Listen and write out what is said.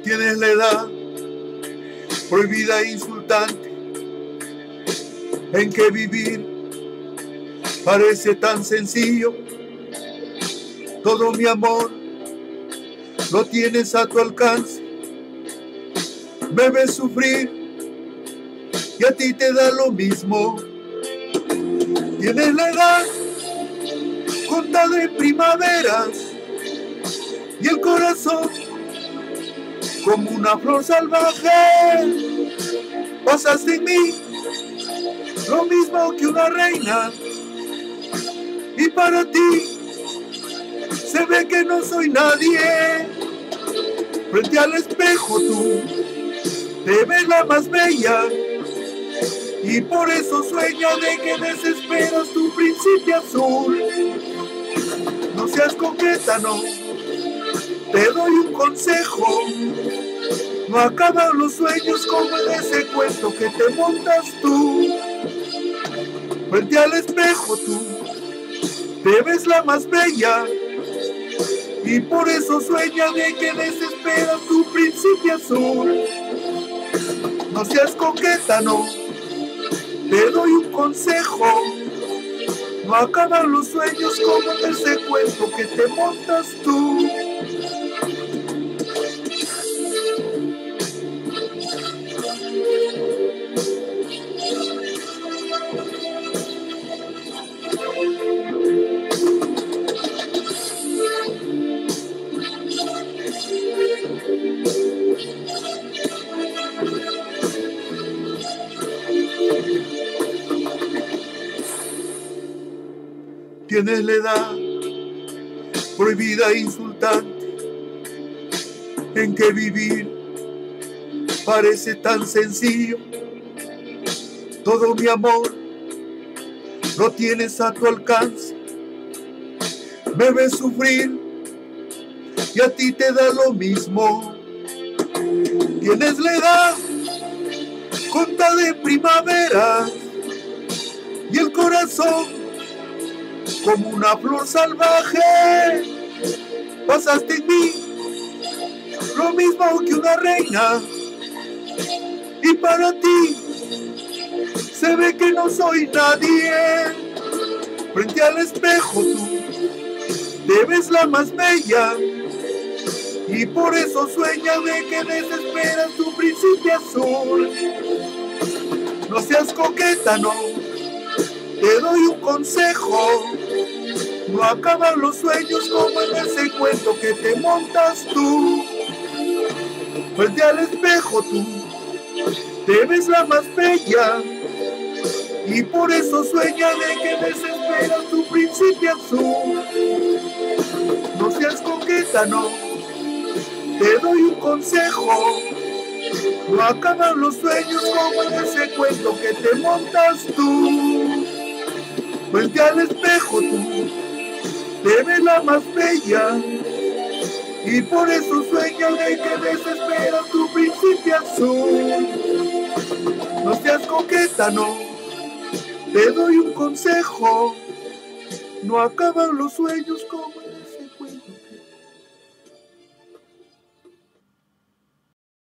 Tienes la edad prohibida e insultante en que vivir parece tan sencillo. Todo mi amor lo tienes a tu alcance. Me ves sufrir y a ti te da lo mismo. Tienes la edad contada en primaveras y el corazón como una flor salvaje. Pasaste en mí lo mismo que una reina y para ti se ve que no soy nadie. Frente al espejo tú te ves la más bella y por eso sueño de que desesperas tu príncipe azul. No seas coqueta, no, te doy un consejo. No acaban los sueños como en ese cuento que te montas tú. Frente al espejo tú te ves la más bella y por eso sueña de que desesperas tu príncipe azul. No seas coqueta, no, te doy un consejo. No acaban los sueños como en ese cuento que te montas tú. Tienes la edad prohibida e insultante en que vivir parece tan sencillo. Todo mi amor lo tienes a tu alcance. Me ves sufrir y a ti te da lo mismo. Tienes la edad contada en primavera y el corazón como una flor salvaje. Pasaste en mí lo mismo que una reina y para ti se ve que no soy nadie. Frente al espejo tú te ves la más bella y por eso sueña de que desesperas tu príncipe azul. No seas coqueta, no, te doy un consejo. No acaban los sueños como en ese cuento que te montas tú. Frente al espejo tú te ves la más bella y por eso sueña de que desesperas tu príncipe azul. No seas coqueta, no, te doy un consejo. No acaban los sueños como en ese cuento que te montas tú. Frente al espejo tú te ves la más bella y por eso sueña de que desesperas tu príncipe azul. No seas coqueta, no, te doy un consejo. No acaban los sueños como